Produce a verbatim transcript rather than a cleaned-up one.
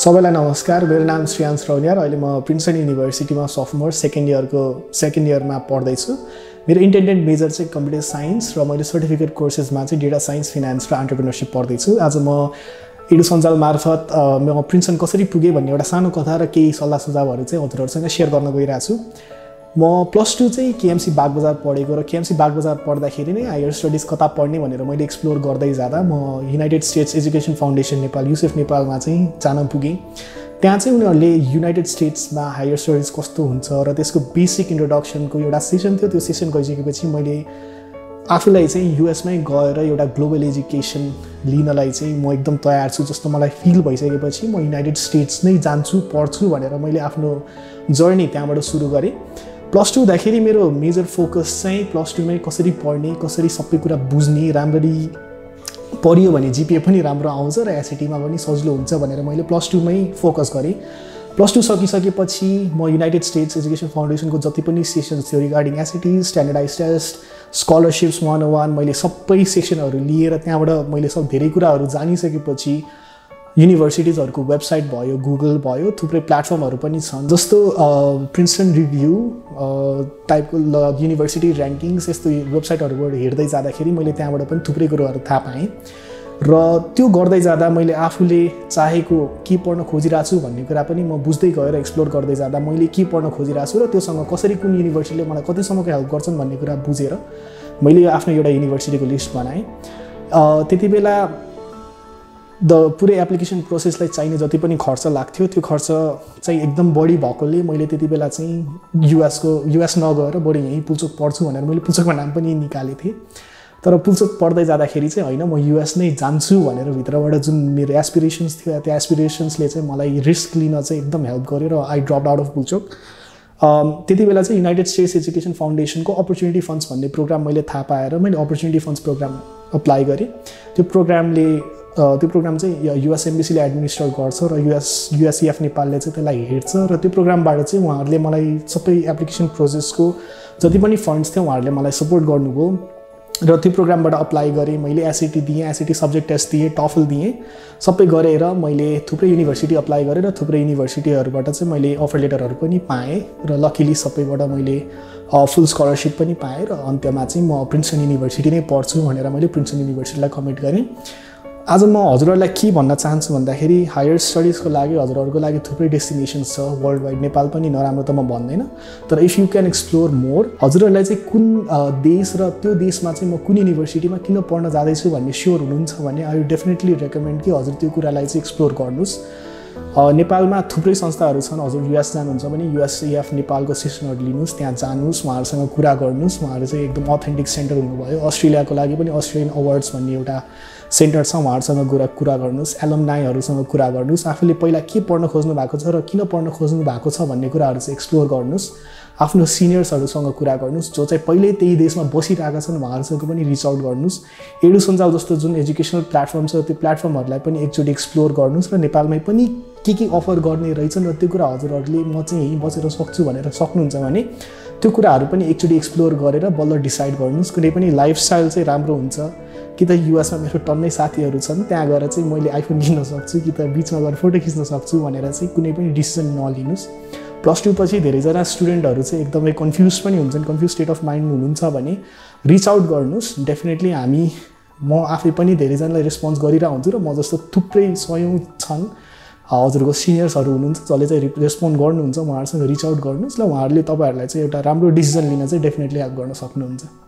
सबैलाई नमस्कार। मेरो नाम श्रीयान्स रौनियार। अहिले म प्रिन्सटन युनिभर्सिटीमा सफोमोर सेकेन्ड इयरको सेकेन्ड इयरमा पढ्दैछु। मेरो इन्टेन्डेड मेजर चाहिँ कम्प्युटर साइन्स र मैले सर्टिफिकेट कोर्सेसमा चाहिँ डेटा साइन्स, फिनान्स र एन्टरप्रेन्योरशिप पढ्दैछु। आज म एडुसञ्जाल मार्फत म प्रिन्सटन कसरी पुगेँ भन्ने एउटा सानो कथा र केही सल्लाह सुझावहरू चाहिँ हजुरहरूसँग सेयर गर्न गइरहेको छु। म प्लस टू चाहिँ केएमसी बागबजार पढेको र केएमसी बागबजार पढ्दाखेरि नै हायर स्टडिज कता पढ्ने भनेर मैले एक्सप्लोर गर्दै जाँदा म United States Education Foundation Nepal USEF नेपालमा चाहिँ जान पुगेँ। त्यहाँ चाहिँ उनीहरूले युनाइटेड स्टेट्समा हायर स्टडिज कस्तो हुन्छ र त्यसको बेसिक इन्ट्रोडक्सनको एउटा सेसन थियो। त्यो सेसन गइसकेपछि मैले आफूलाई चाहिँ युएसमै गएर एउटा ग्लोबल एजुकेसन लिनलाई चाहिँ म एकदम तयार छु जस्तो मलाई फिल भइसकेपछि म युनाइटेड स्टेट्स नै जान्छु, पढ्छु भनेर मैले आफ्नो जर्नी त्यहाँबाट सुरु गरेँ। प्लस टू हुँदाखेरि मेरो मेजर फोकस चाहिँ प्लस टूमै कसरी पढ्ने, कसरी सबै कुरा बुझ्ने, राम्ररी पढियो भने जिपिए पनि राम्रो आउँछ र एसएटीमा पनि सजिलो हुन्छ भनेर मैले प्लस टूमै फोकस गरेँ। प्लस टू सकिसकेपछि म युनाइटेड स्टेट्स एजुकेसन फाउन्डेसनको जति पनि सेसन्स थियो regarding SAT, standardize test, scholarships one o one मैले सबै सेक्सनहरू लिएर त्यहाँबाट मैले सब धेरै कुराहरू जानिसकेपछि युनिभर्सिटिजहरूको वेबसाइट भयो, गुगल भयो, थुप्रै प्लेटफर्महरू पनि छन् जस्तो प्रिन्सटन रिभ्यू टाइपको युनिभर्सिटी ऱ्याङ्किङ्स, यस्तो वेबसाइटहरूबाट हेर्दै जाँदाखेरि मैले त्यहाँबाट पनि थुप्रै कुरोहरू थाहा पाएँ। र त्यो गर्दै जाँदा मैले आफूले चाहेको के पढ्न खोजिरहेको छु भन्ने कुरा पनि म बुझ्दै गएर एक्सप्लोर गर्दै जाँदा मैले के पढ्न खोजिरहेको छु र त्योसँग कसरी कुन युनिभर्सिटीले मलाई कतिसम्मको हेल्प गर्छन् भन्ने कुरा बुझेर मैले आफ्नो एउटा युनिभर्सिटीको लिस्ट बनाएँ। त्यति बेला द पुरै एप्लिकेसन प्रोसेसलाई चाहिने जति पनि खर्च लाग्थ्यो त्यो खर्च चाहिँ एकदम बढी भएकोले मैले त्यति बेला चाहिँ युएसको युएस नगएर बढी यहीँ पुल्चोक पढ्छु भनेर मैले पुल्चोकको नाम पनि निकालेको थिएँ। तर पुल्चोक पढ्दै जाँदाखेरि चाहिँ होइन म युएस नै जान्छु भनेर भित्रबाट जुन मेरो एस्पिरेसन्स थियो त्यो एस्पिरेसन्सले चाहिँ मलाई रिस्क लिन चाहिँ एकदम हेल्प गर्यो र I drop out of Pulchowk. त्यति बेला चाहिँ युनाइटेड स्टेट्स एजुकेसन फाउन्डेसनको अपर्च्युनिटी फन्ड्स भन्ने प्रोग्राम मैले थाहा पाएर मैले अपर्च्युनिटी फन्ड्स प्रोग्राम अप्लाई गरेँ। त्यो प्रोग्रामले त्यो प्रोग्राम चाहिँ युएस एम्बेसीले एडमिनिस्टर गर्छ र युएस युएसइएफ नेपालले चाहिँ त्यसलाई हेर्छ र त्यो प्रोग्रामबाट चाहिँ उहाँहरूले मलाई सबै एप्लिकेसन प्रोसेसको जति पनि फन्ड्स थियो उहाँहरूले मलाई सपोर्ट गर्नुभयो र त्यो प्रोग्रामबाट अप्लाई गरेँ। मैले एसएटी दिएँ, एसएटी सब्जेक्ट टेस्ट दिएँ, टफल दिएँ, सबै गरेर मैले थुप्रै युनिभर्सिटी अप्लाई गरेँ र थुप्रै युनिभर्सिटीहरूबाट चाहिँ मैले अफर लेटरहरू पनि पाएँ र लकिली सबैबाट मैले फुल स्कलरसिप पनि पाएँ र अन्त्यमा चाहिँ म प्रिन्सटन युनिभर्सिटी नै पढ्छु भनेर मैले प्रिन्सटन युनिभर्सिटीलाई कमिट गरेँ। आज म हजुरहरूलाई के भन्न चाहन्छु भन्दाखेरि हायर स्टडिजको लागि हजुरहरूको लागि थुप्रै डेस्टिनेसन्स छ वर्ल्ड वाइड। नेपाल पनि नराम्रो त म भन्दैन, तर if you can explore more हजुरहरूलाई चाहिँ कुन देश र त्यो देशमा चाहिँ म कुन युनिभर्सिटीमा किन पढ्न जाँदैछु भन्ने स्योर हुनुहुन्छ भने आई वुड डेफिनेटली रेकमेन्ड कि हजुर त्यो कुरालाई चाहिँ एक्सप्लोर गर्नुहोस्। नेपालमा थुप्रै संस्थाहरू छन्। हजुर युएस जानुहुन्छ भने युएसइएफ नेपालको सेसनहरू लिनुहोस्, त्यहाँ जानुहोस्, उहाँहरूसँग कुरा गर्नुहोस्। उहाँहरू चाहिँ एकदम अथेन्टिक सेन्टर हुनुभयो। अस्ट्रेलियाको लागि पनि अस्ट्रेलियन अवार्ड्स भन्ने एउटा सेन्टर छ, उहाँहरूसँग कुरा कुरा गर्नुहोस्, एलुमनाईहरूसँग कुरा गर्नुहोस्, आफूले पहिला के पढ्न खोज्नु भएको छ र किन पढ्न खोज्नु भएको छ भन्ने कुराहरू चाहिँ एक्सप्लोर गर्नुहोस्। आफ्नो सिनियर्सहरूसँग कुरा गर्नुहोस् जो चाहिँ पहिल्यै त्यही देशमा बसिरहेका छन् उहाँहरूसँग पनि रिच आउट गर्नुहोस्। एडुसञ्जाल जस्तो जुन एजुकेसनल प्लेटफर्म छ त्यो प्लेटफर्महरूलाई पनि एकचोटि एक्सप्लोर गर्नुहोस् र नेपालमै पनि के के अफर गर्ने रहेछन् र त्यो कुरा हजुरहरूले म चाहिँ यहीँ बसेर सक्छु भनेर सक्नुहुन्छ भने त्यो कुराहरू पनि एकचोटि एक्सप्लोर गरेर बल्ल डिसाइड गर्नुहोस्। कुनै पनि लाइफस्टाइल चाहिँ राम्रो हुन्छ कि त युएसमा मेरो टन्नै साथीहरू छन् त्यहाँ गएर चाहिँ मैले आइफोन किन्न सक्छु कि त बिचमा गएर फोटो खिच्न सक्छु भनेर चाहिँ कुनै पनि डिसिजन नलिनुहोस्। प्लस टू पछि धेरैजना स्टुडेन्टहरू चाहिँ एकदमै कन्फ्युज पनि हुन्छन्, कन्फ्युज स्टेट अफ माइन्ड हुनुहुन्छ भने रिच आउट गर्नुहोस्। डेफिनेटली हामी म आफै पनि धेरैजनालाई रेस्पोन्स गरिरहेको हुन्छु र म जस्तो थुप्रै सयौँ छन् हजुरको सिनियर्सहरू हुनुहुन्छ जसले चाहिँ रेस्पोन्ड गर्नुहुन्छ। उहाँहरूसँग रिच आउट गर्नुहोस् र उहाँहरूले तपाईँहरूलाई चाहिँ एउटा राम्रो डिसिजन लिन चाहिँ डेफिनेटली हेल्प गर्न सक्नुहुन्छ।